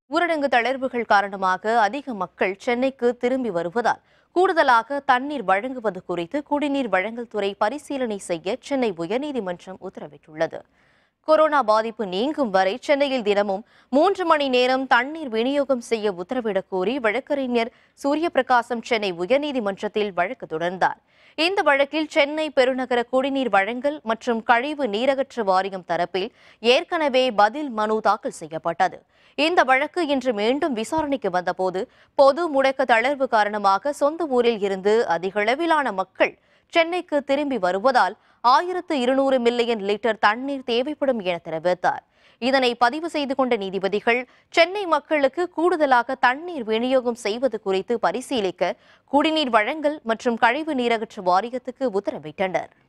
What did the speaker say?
ஊரடங்கு தளர்வுகள் காரணமாக அதிக மக்கள் சென்னைக்கு திரும்பி வருவதால் கூடுதலாக தண்ணீர் வழங்குவது குறித்து குடிநீர் வழங்கல் துறை பரிசீலனை செய்ய சென்னை உயர்நீதிமன்றம் உத்தரவிட்டுள்ளது. கொரோனா பாதிப்பு நீங்கும் வரை சென்னையில் தினமும் 3 மணி நேரம் தண்ணீர் விநியோகம் செய்ய உத்தரவிடக் கோரி வழக்கறிஞர் சூரியபிரகாசம் சென்னை உயர்நீதிமன்றத்தில் வழக்கு தொடர்ந்தார். இந்த வழக்கில் சென்னை பெருநகர குடிநீர் வழங்கல் மற்றும் கழிவு நீரகற்ற வாரியம் தரப்பில் ஏற்கனவே பதில் மனு தாக்கல் செய்யப்பட்டது. இந்த வழக்கு இன்று மீண்டும் விசாரணைக்கு வந்தபோது பொது முடக்க தளர்வு காரணமாக சொந்த ஊரில் இருந்து அதிகளவிலான மக்கள் சென்னைக்கு திரும்பி வருவதால் 1200 மில்லியன் லிட்டர் தண்ணீர் தேவைப்படும் என தெரிவித்தார். இதனை பதிவு செய்து கொண்ட நீதிபதிகள் சென்னை மக்களுக்கு கூடுதலாக தண்ணீர் விநியோகம் செய்வது குறித்து பரிசீலிக்க குடிநீர் வழங்கல் மற்றும் கழிவு நீரகற்ற வாரியத்துக்கு உத்தரவிட்டனர்.